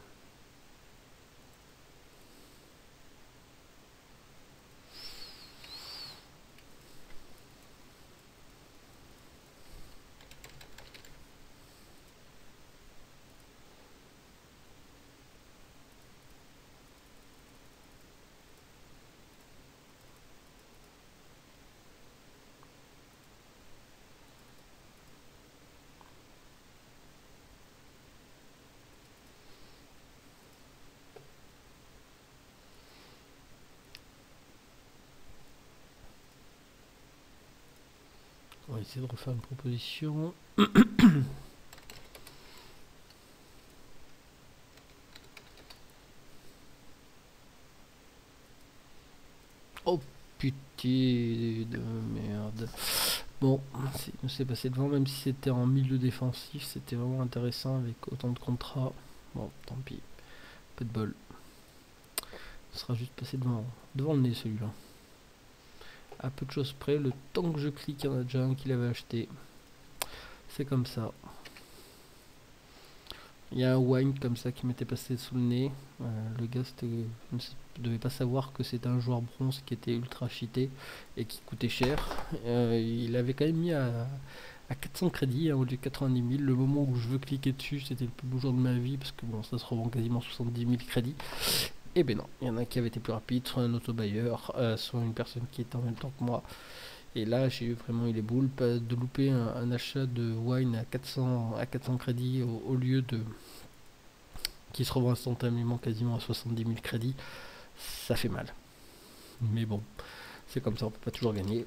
On va essayer de refaire une proposition. Oh putain de merde. Bon, il s'est passé devant, même si c'était en milieu défensif, c'était vraiment intéressant avec autant de contrats. Bon, tant pis, pas de bol. Ce sera juste passé devant le nez celui-là. À peu de choses près, le temps que je clique, il y en a déjà un qui l'avait acheté. C'est comme ça. Il y a un wine comme ça qui m'était passé sous le nez. Le gars ne devait pas savoir que c'était un joueur bronze qui était ultra cheaté et qui coûtait cher. Il avait quand même mis à 400 crédits hein, au lieu de 90 000. Le moment où je veux cliquer dessus, c'était le plus beau jour de ma vie parce que bon, ça se revend quasiment 70 000 crédits. Et ben non, il y en a un qui avait été plus rapide, soit un autobailleur, soit une personne qui était en même temps que moi. Et là, j'ai eu vraiment eu les boules de louper un achat de wine à 400 crédits au lieu de qui se revend instantanément quasiment à 70 000 crédits. Ça fait mal. Mais bon, c'est comme ça, on peut pas toujours gagner.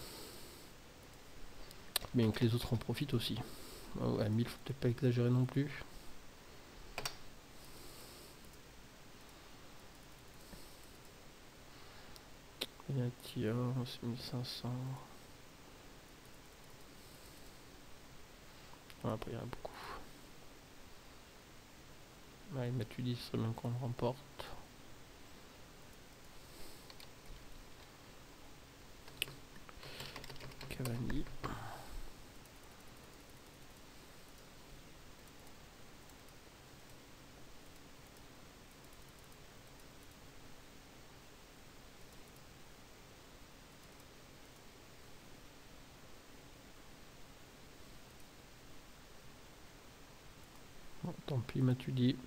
Bien que les autres en profitent aussi. Oh, à 1000, faut peut-être pas exagérer non plus. Il y a un tir, c'est 1500. Après, il y en a beaucoup. Allez, Matuidi, ce serait bien qu'on le remporte. Cavani. Bon, tant pis, Matuidi.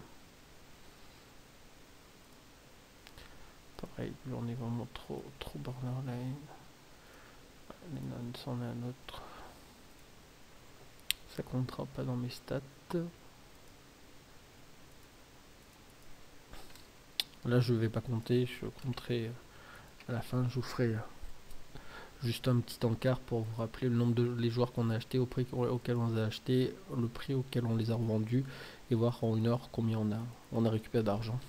Pareil, lui on est vraiment trop borderline. Lennon, c'en est un autre. Ça comptera pas dans mes stats. Là, je vais pas compter, je compterai à la fin, je vous ferai juste un petit encart pour vous rappeler le nombre de les joueurs qu'on a achetés, au prix auquel on les a achetés, le prix auquel on les a revendus et voir en une heure combien on a récupéré d'argent.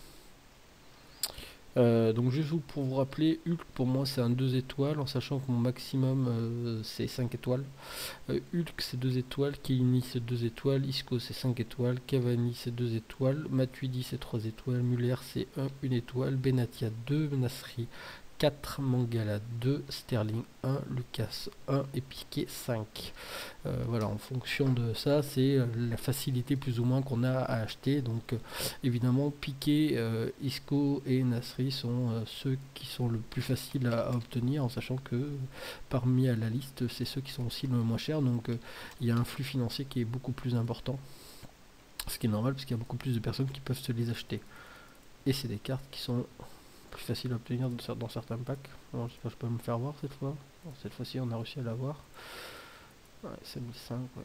Donc juste pour vous rappeler, Hulk pour moi c'est un 2 étoiles en sachant que mon maximum c'est 5 étoiles. Hulk c'est 2 étoiles, Chiellini c'est 2 étoiles, Isco c'est 5 étoiles, Cavani c'est 2 étoiles, Matuidi c'est 3 étoiles, Muller c'est 1 étoile, Benatia 2, Nasri 4, Mangala 2, Sterling 1, Lucas 1 et Piqué 5. Voilà, en fonction de ça, c'est la facilité plus ou moins qu'on a à acheter. Donc évidemment, Piqué, Isco et Nasri sont ceux qui sont le plus faciles à obtenir, en sachant que parmi à la liste, c'est ceux qui sont aussi le moins chers. Donc il y a un flux financier qui est beaucoup plus important. Ce qui est normal parce qu'il y a beaucoup plus de personnes qui peuvent se les acheter. Et c'est des cartes qui sont plus faciles à obtenir dans certains packs. Bon, j'espère que je peux me faire voir cette fois. Bon, cette fois-ci, on a réussi à l'avoir. Ouais, 5005, ouais.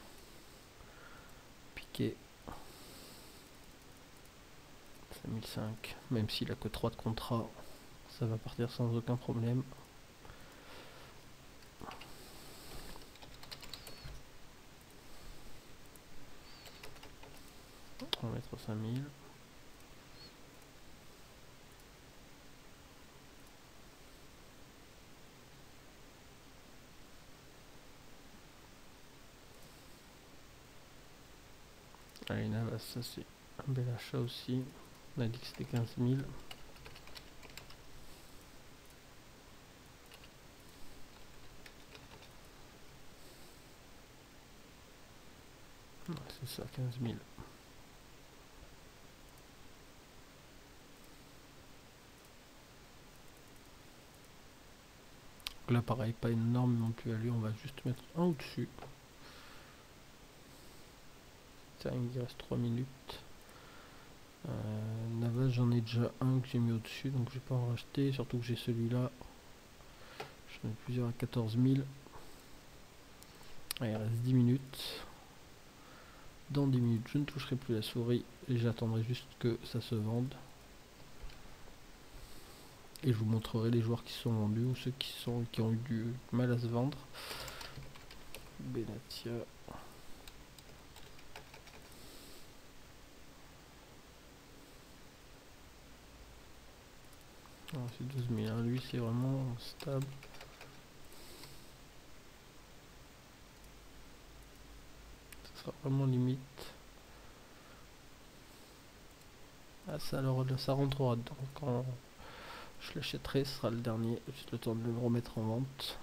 Piqué. 5005. Même s'il a que 3 de contrat, ça va partir sans aucun problème. On va mettre 5000. Voilà, ça c'est un bel achat aussi. On a dit que c'était 15 000. Ouais, c'est ça, 15 000. Là pareil, pas énorme non plus à lui, on va juste mettre un au-dessus. Tiens, il reste 3 minutes. Navas, j'en ai déjà un que j'ai mis au-dessus, donc je vais pas en racheter, surtout que j'ai celui-là. J'en ai plusieurs à 14 000. Il reste 10 minutes. Dans 10 minutes, je ne toucherai plus la souris et j'attendrai juste que ça se vende. Et je vous montrerai les joueurs qui sont vendus ou ceux qui ont eu du mal à se vendre. Benatia. C'est 12 000, hein. Lui c'est vraiment stable. Ça sera vraiment limite. Ah ça alors ça rentrera dedans. Quand je l'achèterai, ce sera le dernier. Juste le temps de le remettre en vente.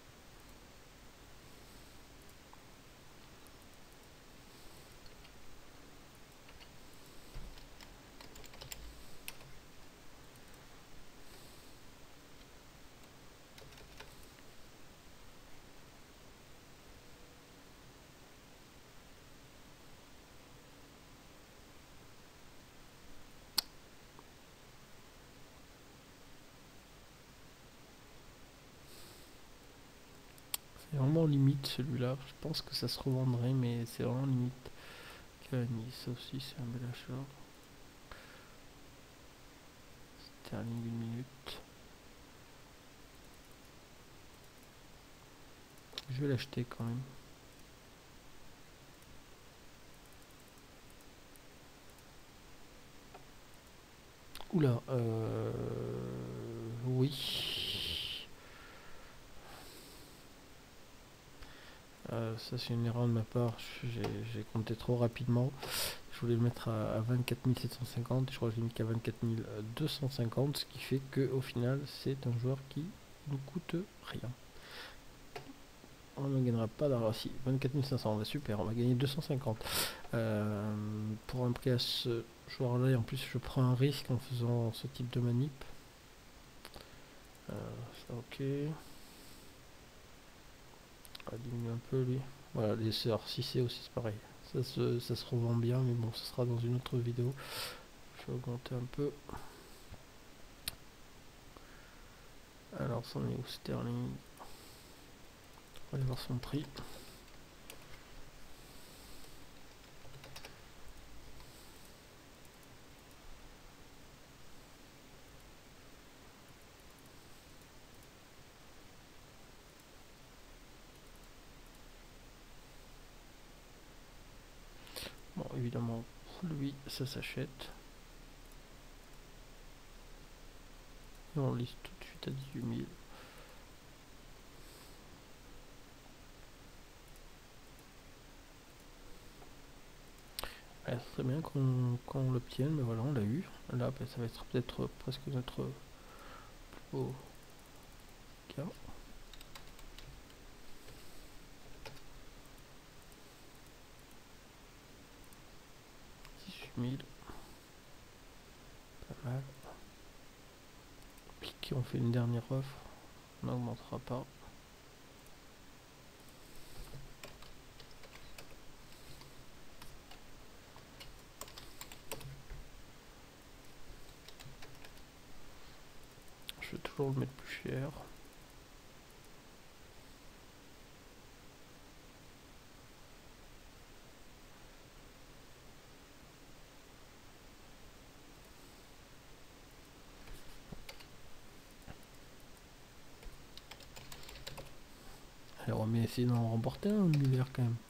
C'est vraiment limite celui-là. Je pense que ça se revendrait, mais c'est vraiment limite. Cavani, ça aussi c'est un bel achat. Sterling 1 minute. Je vais l'acheter quand même. Oula, oui. Ça c'est une erreur de ma part, j'ai compté trop rapidement. Je voulais le mettre à 24 750 et je crois que je l'ai mis qu'à 24 250, ce qui fait que au final c'est un joueur qui nous coûte rien. On ne gagnera pas d'argent. Si, 24 500, bah super, on va gagner 250. Pour un prix à ce joueur-là, et en plus je prends un risque en faisant ce type de manip. Ça ok. On va diminuer un peu lui. Voilà, les sœurs 6C aussi c'est pareil. Ça se revend bien, mais bon, ce sera dans une autre vidéo. Je vais augmenter un peu. Alors, c'en est où Sterling? On va aller voir son prix. Bon, évidemment, lui, ça s'achète. Et on liste tout de suite à 18 000. Ce serait bien qu'on l'obtienne, mais voilà, on l'a eu. Là, ça va être peut-être presque notre plus beau cas. 18 000. Pas mal. Piqué, on fait une dernière offre. On n'augmentera pas. Je vais toujours le mettre plus cher. Alors, on va essayer d'en remporter un Muller quand même.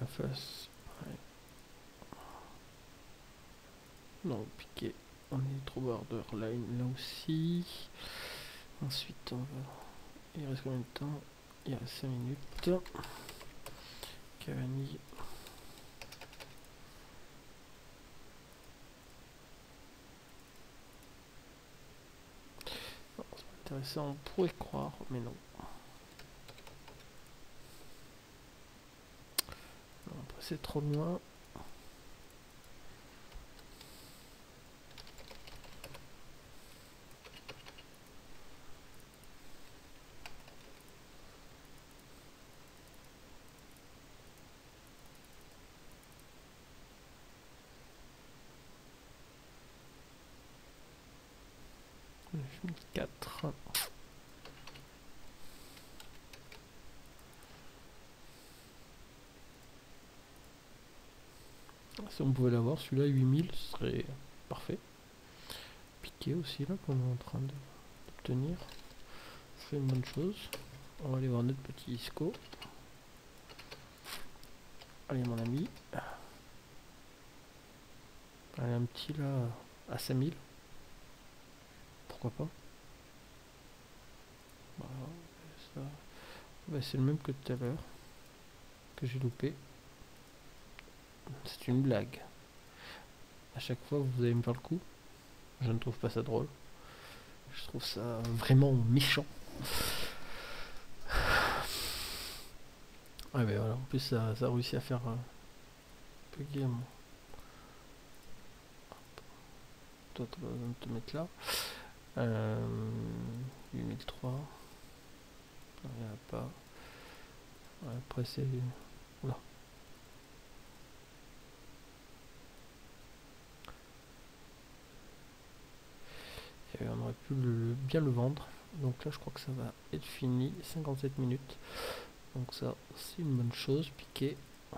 face. Ouais. Non, piqué. On est trop borderline là aussi. Ensuite, on va. Il reste combien de temps? Il reste 5 minutes. Cavani. Non, c'est pas intéressant, on pourrait croire, mais non. Non, après c'est trop loin. J'ai mis 4. Si on pouvait l'avoir, celui-là 8000, ce serait parfait. Piqué aussi là qu'on est en train d'obtenir. C'est une bonne chose. On va aller voir notre petit Isco. Allez mon ami. Allez un petit là à 5000. Pourquoi pas. Voilà, bah, c'est le même que tout à l'heure. Que j'ai loupé. C'est une blague. À chaque fois vous allez me faire le coup. Je ne trouve pas ça drôle. Je trouve ça vraiment méchant. Ah mais voilà, en plus ça a réussi à faire bugger mon... Toi tu vas te mettre là. 8003. Non, il n'y en a pas. Ouais, après c'est... Oula. Et on aurait pu bien le vendre. Donc là je crois que ça va être fini. 57 minutes. Donc ça c'est une bonne chose. Piqué.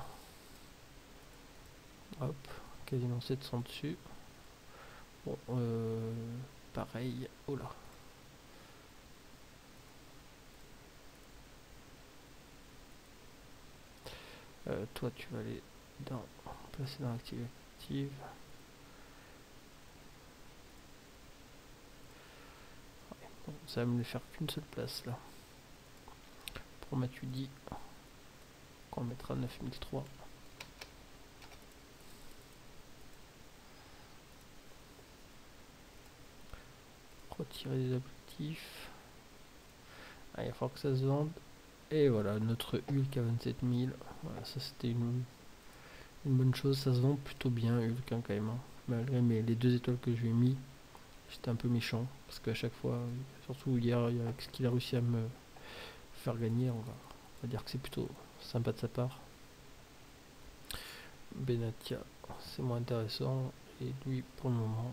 Hop. Quasiment 700 dessus. Bon, pareil. Oh là. Toi tu vas aller dans... Placer dans l'active active. Ouais, bon, ça va me faire qu'une seule place là. Pour Matuidi. Qu'on mettra 9003. Retirer des objectifs. Ah, il va falloir que ça se vende. Et voilà, notre Hulk à 27 000. Voilà, ça c'était une bonne chose. Ça se vend plutôt bien, Hulk, hein, quand même. Hein. Malgré les 2 étoiles que je lui ai mis, j'étais un peu méchant. Parce qu'à chaque fois, surtout hier, avec ce qu'il a réussi à me faire gagner, on va dire que c'est plutôt sympa de sa part. Benatia, c'est moins intéressant. Et lui, pour le moment,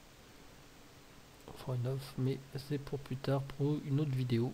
on fera une offre. Mais c'est pour plus tard, pour une autre vidéo.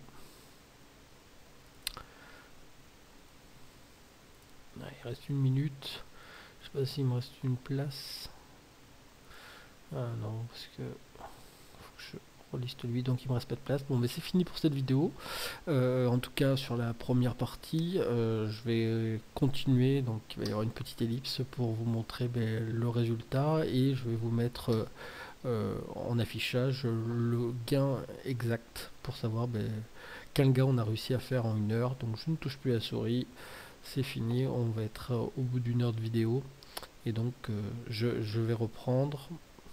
Ah, il reste 1 minute. Je sais pas s'il me reste une place. Ah non, parce que faut que je reliste lui, donc il me reste pas de place. Bon, mais c'est fini pour cette vidéo. En tout cas, sur la première partie, je vais continuer. Donc, il va y avoir une petite ellipse pour vous montrer le résultat et je vais vous mettre en affichage le gain exact pour savoir quel gain on a réussi à faire en 1 heure. Donc, je ne touche plus à la souris. C'est fini, on va être au bout d'1 heure de vidéo et donc je vais reprendre.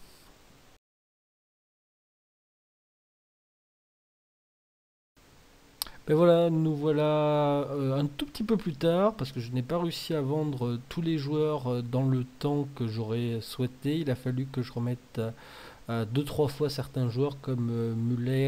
Ben voilà, nous voilà un tout petit peu plus tard parce que je n'ai pas réussi à vendre tous les joueurs dans le temps que j'aurais souhaité. Il a fallu que je remette 2-3 fois certains joueurs comme Muller,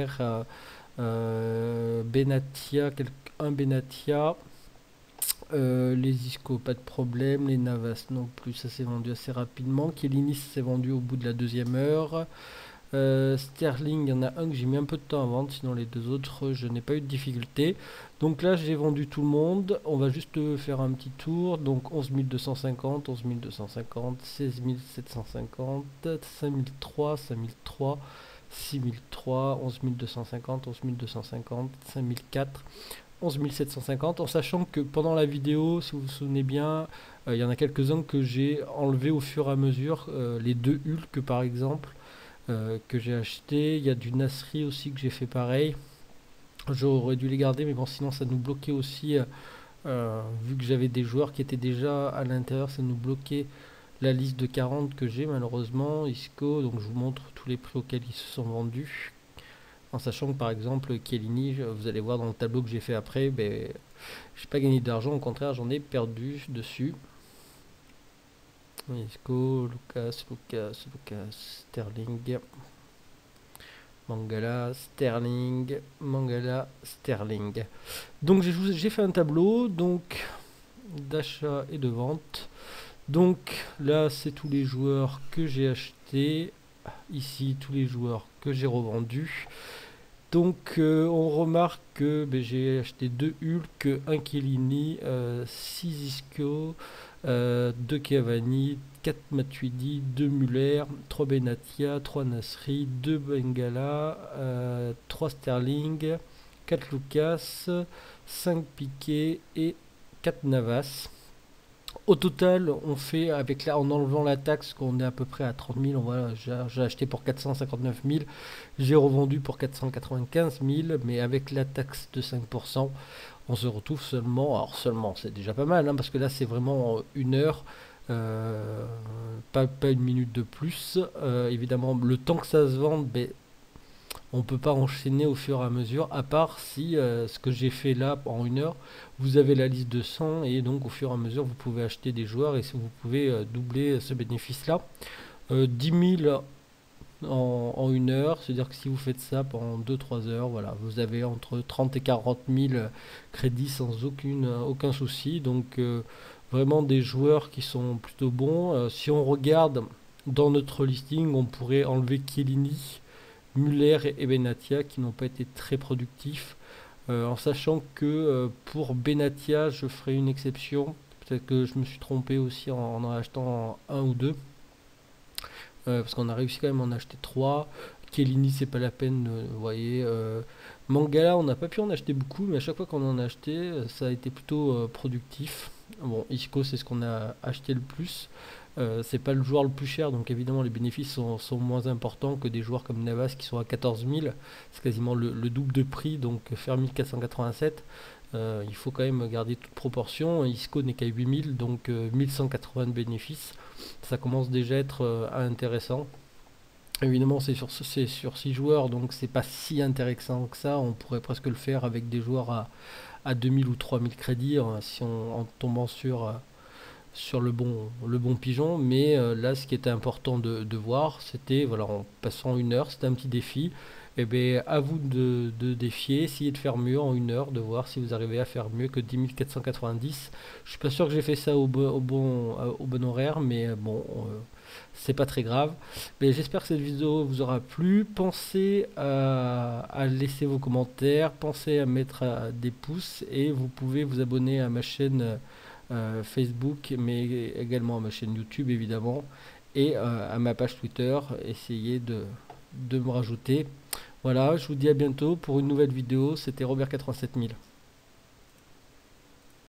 Benatia, un Benatia. Les Isco, pas de problème. Les Navas non plus, ça s'est vendu assez rapidement. Chiellini s'est vendu au bout de la 2e heure. Sterling, il y en a un que j'ai mis un peu de temps à vendre, sinon les 2 autres, je n'ai pas eu de difficulté. Donc là, j'ai vendu tout le monde. On va juste faire un petit tour. Donc 11 250, 11 250, 16 750, 5003, 5003, 6003, 11 250, 11 250, 5004. 11 750, en sachant que pendant la vidéo, si vous vous souvenez bien, il y en a quelques-uns que j'ai enlevé au fur et à mesure, les deux Hulk par exemple, que j'ai acheté. Il y a du Nasri aussi que j'ai fait pareil. J'aurais dû les garder, mais bon, sinon ça nous bloquait aussi, vu que j'avais des joueurs qui étaient déjà à l'intérieur, ça nous bloquait la liste de 40 que j'ai malheureusement. Isco, donc je vous montre tous les prix auxquels ils se sont vendus. En sachant que par exemple Chiellini, vous allez voir dans le tableau que j'ai fait après, ben, j'ai pas gagné d'argent, au contraire j'en ai perdu dessus. Isco, Lucas, Sterling, Mangala, Sterling. Donc j'ai fait un tableau donc d'achat et de vente. Donc là c'est tous les joueurs que j'ai achetés. Ici tous les joueurs que j'ai revendus. Donc on remarque que ben, j'ai acheté 2 Hulk, 1 Chiellini, 6 Isco, 2 Cavani, 4 Matuidi, 2 Muller, 3 Benatia, 3 Nasri, 2 Bengala, 3 Sterling, 4 Lucas, 5 Piqué et 4 Navas. Au total, on fait, avec en enlevant la taxe, qu'on est à peu près à 30 000, voilà, j'ai acheté pour 459 000, j'ai revendu pour 495 000, mais avec la taxe de 5%, on se retrouve seulement, alors seulement, c'est déjà pas mal, hein, parce que là c'est vraiment une heure, pas une minute de plus. Évidemment, le temps que ça se vende, ben, on peut pas enchaîner au fur et à mesure, à part si ce que j'ai fait là en une heure, vous avez la liste de 100 et donc au fur et à mesure vous pouvez acheter des joueurs et vous pouvez doubler ce bénéfice là. 10 000 en une heure, c'est-à-dire que si vous faites ça pendant 2-3 heures, voilà, vous avez entre 30 et 40 000 crédits sans aucun souci. Donc vraiment des joueurs qui sont plutôt bons. Si on regarde dans notre listing, on pourrait enlever Chiellini, Muller et Benatia qui n'ont pas été très productifs, en sachant que pour Benatia je ferai une exception. Peut-être que je me suis trompé aussi en achetant un ou deux, parce qu'on a réussi quand même à en acheter 3. Chiellini c'est pas la peine, vous voyez. Mangala on n'a pas pu en acheter beaucoup, mais à chaque fois qu'on en a acheté ça a été plutôt productif. Bon, Isco c'est ce qu'on a acheté le plus. C'est pas le joueur le plus cher, donc évidemment les bénéfices sont moins importants que des joueurs comme Navas qui sont à 14 000. C'est quasiment le double de prix, donc faire 1487, il faut quand même garder toute proportion. Isco n'est qu'à 8000, donc 1180 de bénéfices. Ça commence déjà à être intéressant. Évidemment, c'est sur 6 joueurs, donc c'est pas si intéressant que ça. On pourrait presque le faire avec des joueurs à 2000 ou 3000 crédits, hein, si en tombant sur le bon pigeon. Mais là ce qui était important de voir, c'était voilà, en passant une heure, c'était un petit défi. Et bien à vous de défier, essayer de faire mieux en une heure, de voir si vous arrivez à faire mieux que 10 490. Je suis pas sûr que j'ai fait ça au bon horaire, mais bon, c'est pas très grave. Mais j'espère que cette vidéo vous aura plu. Pensez à laisser vos commentaires, pensez à mettre des pouces, et vous pouvez vous abonner à ma chaîne Facebook, mais également à ma chaîne YouTube évidemment, et à ma page Twitter. Essayez de me rajouter. Voilà, je vous dis à bientôt pour une nouvelle vidéo. C'était Robert 87 000.